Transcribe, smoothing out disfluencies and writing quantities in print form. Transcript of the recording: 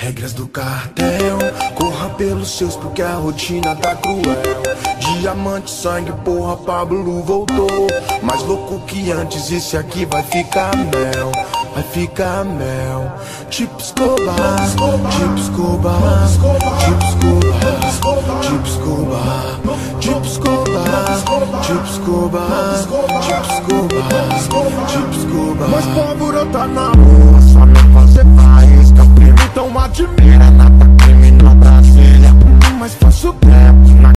Regras do cartel, corra pelos seus porque a rotina tá cruel. Diamante, sangue, porra, Pablo voltou. Mais louco que antes, esse aqui vai ficar mel. Vai ficar mel. Tipo Escobar, tipo Escobar, tipo Escobar, tipo Escobar, tipo Escobar, tipo Escobar, tipo Escobar, tipo Escobar. Mas pólvora tá na rua, só não fazer faísca. Primo, então admira, nada crime na Brasília. Mas faço tempo.